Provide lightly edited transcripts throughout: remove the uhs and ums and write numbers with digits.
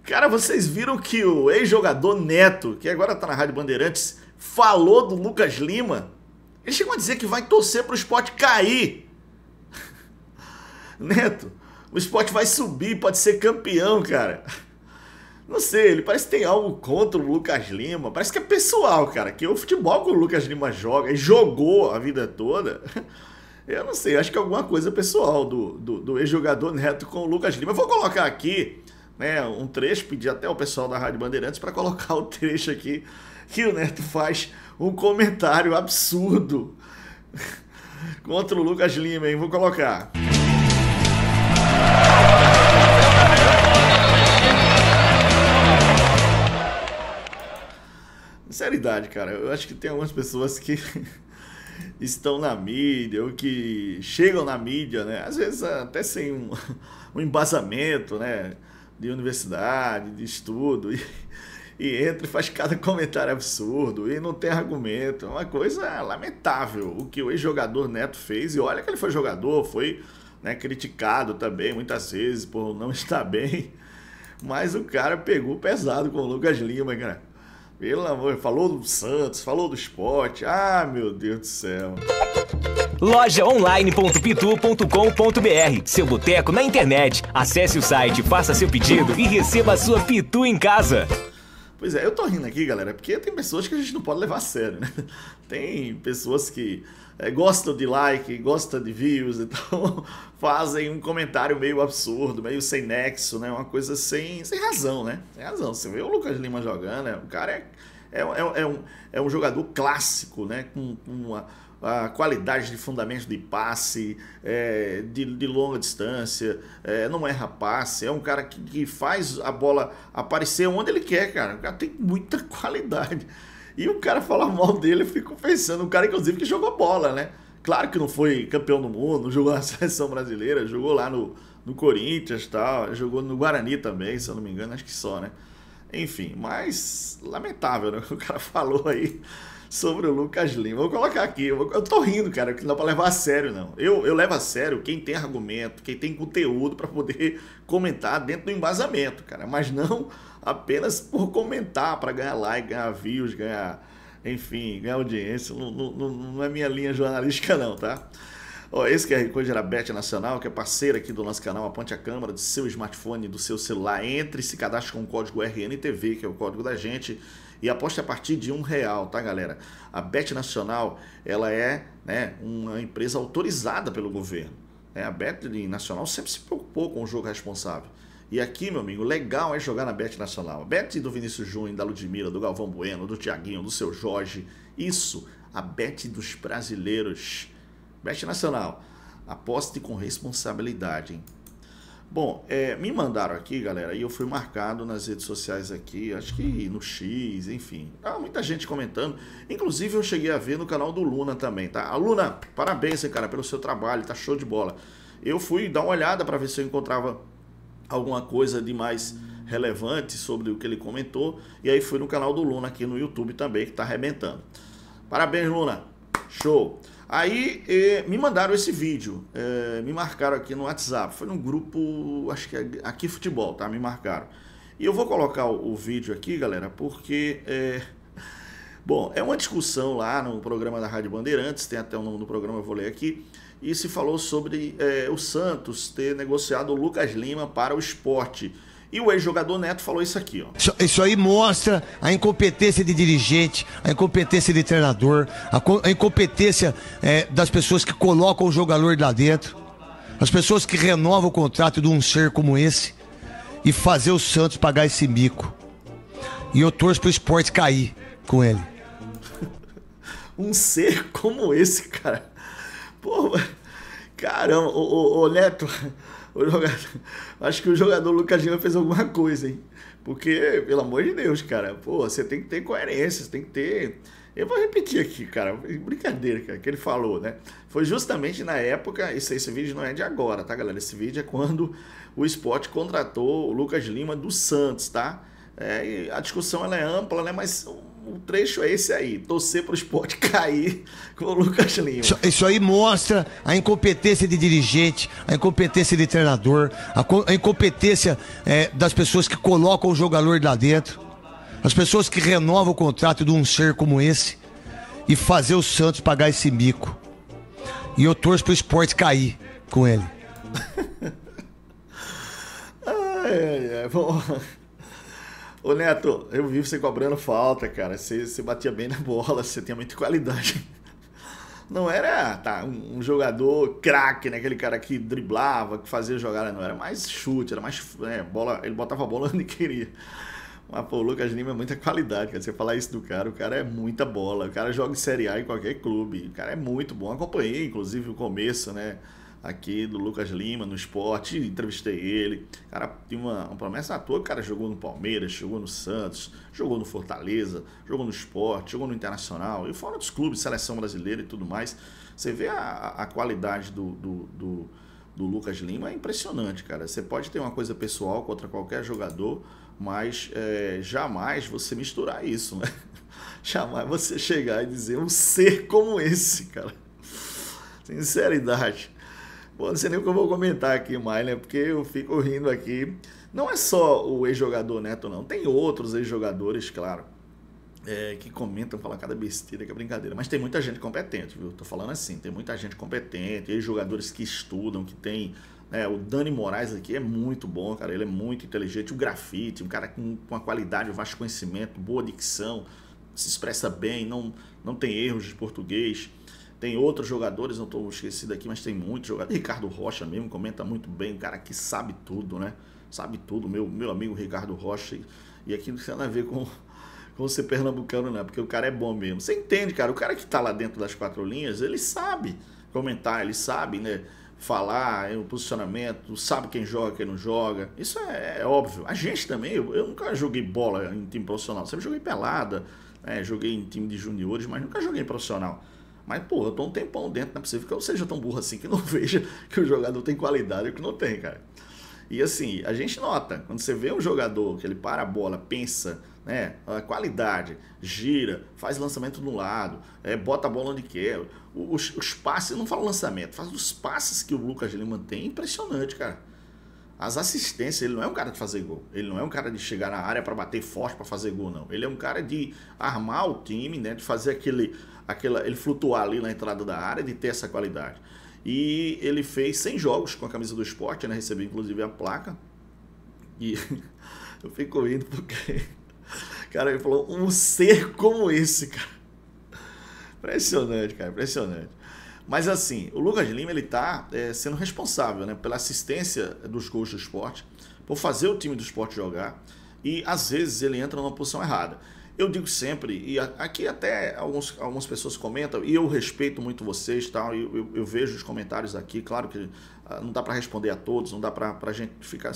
Cara, vocês viram que o ex-jogador Neto, que agora tá na Rádio Bandeirantes, falou do Lucas Lima? Ele chegou a dizer que vai torcer pro Sport cair. Neto, o Sport vai subir, pode ser campeão, cara. Não sei, ele parece que tem algo contra o Lucas Lima. Parece que é pessoal, cara. Que o futebol que o Lucas Lima joga e jogou a vida toda, eu não sei, acho que é alguma coisa pessoal do ex-jogador Neto com o Lucas Lima. Eu vou colocar aqui, né, um trecho, pedir até o pessoal da Rádio Bandeirantes para colocar o trecho aqui que o Neto faz um comentário absurdo contra o Lucas Lima, hein? Vou colocar. Sinceridade, cara, eu acho que tem algumas pessoas que estão na mídia ou que chegam na mídia, né? Às vezes até sem um embasamento, né? De universidade, de estudo, e entra e faz cada comentário absurdo e não tem argumento. É uma coisa lamentável o que o ex-jogador Neto fez. E olha que ele foi jogador, foi, né, criticado também muitas vezes por não estar bem, mas o cara pegou pesado com o Lucas Lima, cara. Pelo amor, falou do Santos, falou do Sport. Ah, meu Deus do céu. Lojaonline.pitu.com.br, seu boteco na internet. Acesse o site, faça seu pedido e receba a sua Pitu em casa. Pois é, eu tô rindo aqui, galera, porque tem pessoas que a gente não pode levar a sério, né? Tem pessoas que gostam de like, gostam de views, então fazem um comentário meio absurdo, meio sem nexo, né? Uma coisa sem razão, né? Sem razão. Você vê o Lucas Lima jogando, né? O cara é um jogador clássico, né? Com a qualidade de fundamento de passe, de longa distância, não erra passe, é um cara que faz a bola aparecer onde ele quer, cara. O cara tem muita qualidade. E o cara falar mal dele, eu fico pensando, um cara inclusive que jogou bola, né? Claro que não foi campeão do mundo, não jogou na seleção brasileira, jogou lá no Corinthians e tal, jogou no Guarani também, se eu não me engano, acho que só, né? Enfim, mas lamentável, né? O cara falou aí sobre o Lucas Lima. Vou colocar aqui, eu tô rindo, cara, que não dá pra levar a sério, não. Eu levo a sério quem tem argumento, quem tem conteúdo pra poder comentar dentro do embasamento, cara, mas não apenas por comentar, pra ganhar like, ganhar views, ganhar, enfim, ganhar audiência. Não é minha linha jornalística, não, tá? Ó, esse QR Code era a Bet Nacional, que é parceira aqui do nosso canal. Aponte a câmera do seu smartphone, do seu celular, entre e se cadastre com o código RNTV, que é o código da gente, e aposte a partir de R$1, tá, galera? A Bet Nacional, ela é, né, uma empresa autorizada pelo governo. A Bet Nacional sempre se preocupou com o jogo responsável. E aqui, meu amigo, legal é jogar na Bet Nacional. A Bet do Vinícius Júnior, da Ludmilla, do Galvão Bueno, do Thiaguinho, do Seu Jorge. Isso, a Bet dos brasileiros. Bet Nacional, aposte com responsabilidade, hein? Bom, me mandaram aqui, galera, e eu fui marcado nas redes sociais aqui, acho que no X, enfim. Muita gente comentando. Inclusive eu cheguei a ver no canal do Luna também, tá? Luna, parabéns, hein, cara, pelo seu trabalho, tá show de bola. Eu fui dar uma olhada para ver se eu encontrava alguma coisa de mais relevante sobre o que ele comentou, e aí fui no canal do Luna aqui no YouTube também, que tá arrebentando. Parabéns, Luna, show! Aí me mandaram esse vídeo, me marcaram aqui no WhatsApp, foi num grupo, acho que é Aqui Futebol, tá? Me marcaram. E eu vou colocar o vídeo aqui, galera, porque, bom, é uma discussão lá no programa da Rádio Bandeirantes, tem até o nome do programa, eu vou ler aqui, e se falou sobre o Santos ter negociado o Lucas Lima para o Sport. E o ex-jogador Neto falou isso aqui, ó. Isso aí mostra a incompetência de dirigente, a incompetência de treinador, a incompetência das pessoas que colocam o jogador lá dentro, as pessoas que renovam o contrato de um ser como esse e fazer o Santos pagar esse mico. E eu torço pro Sport cair com ele. Um ser como esse, cara. Pô, caramba, ô Neto... Acho que o jogador Lucas Lima fez alguma coisa, hein? Porque, pelo amor de Deus, cara, pô, você tem que ter coerência, você tem que ter... Eu vou repetir aqui, cara, brincadeira, cara, que ele falou, né? Foi justamente na época, esse vídeo não é de agora, tá, galera? Esse vídeo é quando o Sport contratou o Lucas Lima do Santos, tá? E a discussão ela é ampla, né? Mas o trecho é esse aí, torcer pro Sport cair com o Lucas Lima. Isso aí mostra a incompetência de dirigente, a incompetência de treinador, a incompetência das pessoas que colocam o jogador lá dentro, as pessoas que renovam o contrato de um ser como esse e fazer o Santos pagar esse mico. E eu torço pro Sport cair com ele. Bom. Ô Neto, eu vi você cobrando falta, cara. Você batia bem na bola, você tinha muita qualidade. Não era um jogador craque, né? Aquele cara que driblava, que fazia jogada, não. Era mais chute, era mais bola. Ele botava a bola onde queria. Mas, pô, o Lucas Lima é muita qualidade, cara. Você falar isso do cara, o cara é muita bola. O cara joga em Série A em qualquer clube. O cara é muito bom. Acompanhei, inclusive, o começo, né? Aqui do Lucas Lima no Sport, entrevistei ele. O cara tinha uma promessa à toa. O cara jogou no Palmeiras, jogou no Santos, jogou no Fortaleza, jogou no Sport, jogou no Internacional e fora dos clubes, seleção brasileira e tudo mais. Você vê a qualidade do Lucas Lima, é impressionante, cara. Você pode ter uma coisa pessoal contra qualquer jogador, mas jamais você misturar isso, né? Jamais você chegar e dizer um ser como esse, cara. Sinceridade. Pô, não sei nem o que eu vou comentar aqui mais, né? Porque eu fico rindo aqui. Não é só o ex-jogador Neto, não. Tem outros ex-jogadores, claro, que comentam, falam cada besteira, que é brincadeira. Mas tem muita gente competente, viu? Tô falando assim, tem muita gente competente, ex-jogadores que estudam, que tem... o Dani Moraes aqui é muito bom, cara. Ele é muito inteligente. O Grafite, um cara com uma qualidade, um vasto conhecimento, boa dicção, se expressa bem, não tem erros de português. Tem outros jogadores, não estou esquecido aqui, mas tem muitos jogadores. Ricardo Rocha mesmo comenta muito bem, um cara que sabe tudo, né? Sabe tudo, meu amigo Ricardo Rocha. E aqui não tem nada a ver com ser pernambucano, não, porque o cara é bom mesmo. Você entende, cara? O cara que está lá dentro das quatro linhas, ele sabe comentar, ele sabe, né? Falar, o posicionamento, sabe quem joga, quem não joga. Isso é óbvio. A gente também, eu nunca joguei bola em time profissional, sempre joguei pelada, joguei em time de juniores, mas nunca joguei em profissional. Mas, pô, eu tô um tempão dentro, não é possível que eu seja tão burro assim que não veja que o jogador tem qualidade ou que não tem, cara. E assim, a gente nota, quando você vê um jogador que ele para a bola, pensa, né, a qualidade, gira, faz lançamento no lado, bota a bola onde quer, os passes, eu não falo lançamento, faz os passes que o Lucas Lima tem, impressionante, cara. As assistências, ele não é um cara de fazer gol, ele não é um cara de chegar na área para bater forte para fazer gol, não. Ele é um cara de armar o time, né, de fazer ele flutuar ali na entrada da área, de ter essa qualidade. E ele fez 100 jogos com a camisa do Sport, né? Recebeu inclusive a placa. E eu fico rindo porque, cara, ele falou, um ser como esse, cara. Impressionante, cara, impressionante. Mas assim, o Lucas Lima, ele tá sendo responsável, né, pela assistência dos gols do Sport, por fazer o time do Sport jogar, e às vezes ele entra numa posição errada. Eu digo sempre, e aqui até algumas pessoas comentam, e eu respeito muito vocês, tal, eu vejo os comentários aqui, claro que não dá para responder a todos, não dá para a gente ficar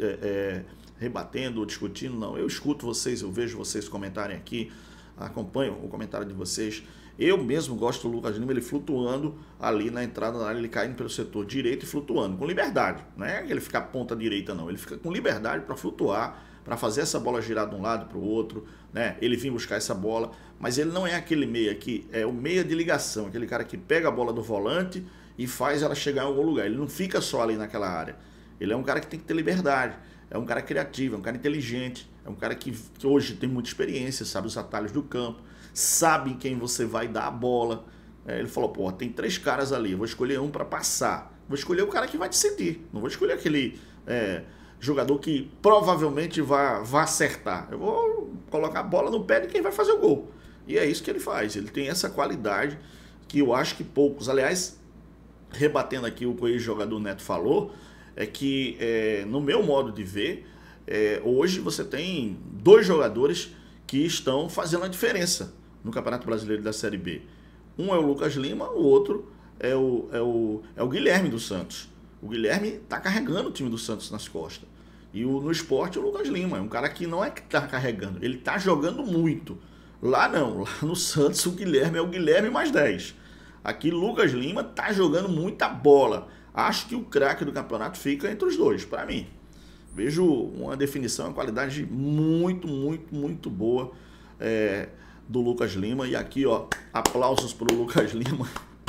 rebatendo ou discutindo, não. Eu escuto vocês, eu vejo vocês comentarem aqui, acompanho o comentário de vocês. Eu mesmo gosto do Lucas Lima, ele flutuando ali na entrada da área, ele caindo pelo setor direito e flutuando, com liberdade. Não é que ele fica ponta direita, não. Ele fica com liberdade para flutuar, para fazer essa bola girar de um lado para o outro, né? Ele vir buscar essa bola, mas ele não é aquele meia que é o meia de ligação, aquele cara que pega a bola do volante e faz ela chegar em algum lugar. Ele não fica só ali naquela área. Ele é um cara que tem que ter liberdade, é um cara criativo, é um cara inteligente, é um cara que hoje tem muita experiência, sabe os atalhos do campo, sabe em quem você vai dar a bola. Ele falou, pô, tem 3 caras ali, eu vou escolher um para passar, vou escolher o cara que vai decidir, não vou escolher aquele jogador que provavelmente vai acertar. Eu vou colocar a bola no pé de quem vai fazer o gol. E é isso que ele faz. Ele tem essa qualidade que eu acho que poucos... Aliás, rebatendo aqui o que o ex-jogador Neto falou, é que, no meu modo de ver, hoje você tem 2 jogadores que estão fazendo a diferença no Campeonato Brasileiro da Série B. Um é o Lucas Lima, o outro é o Guilherme do Santos. O Guilherme está carregando o time do Santos nas costas. E no Sport o Lucas Lima é um cara que não é que está carregando, ele está jogando muito. Lá não, lá no Santos o Guilherme é o Guilherme mais 10. Aqui Lucas Lima está jogando muita bola. Acho que o craque do campeonato fica entre os dois, para mim. Vejo uma definição, uma qualidade muito, muito, muito boa do Lucas Lima. E aqui, ó, aplausos pro Lucas Lima.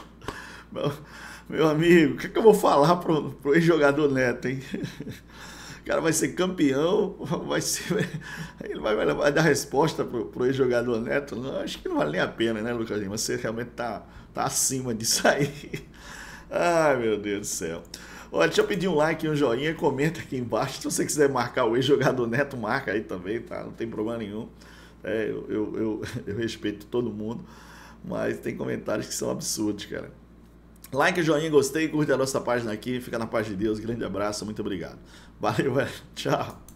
Meu amigo, o que eu vou falar pro ex-jogador Neto, hein? O cara vai ser campeão, ele vai dar resposta pro ex-jogador Neto? Não, acho que não vale nem a pena, né, Lucas Lima? Você realmente tá acima disso aí. Ai, meu Deus do céu. Olha, deixa eu pedir um like e um joinha, comenta aqui embaixo. Se você quiser marcar o ex-jogador Neto, marca aí também, tá? Não tem problema nenhum. Eu respeito todo mundo, mas tem comentários que são absurdos, cara. Like, joinha, gostei, curte a nossa página aqui, fica na paz de Deus. Grande abraço, muito obrigado. Valeu, velho. Tchau.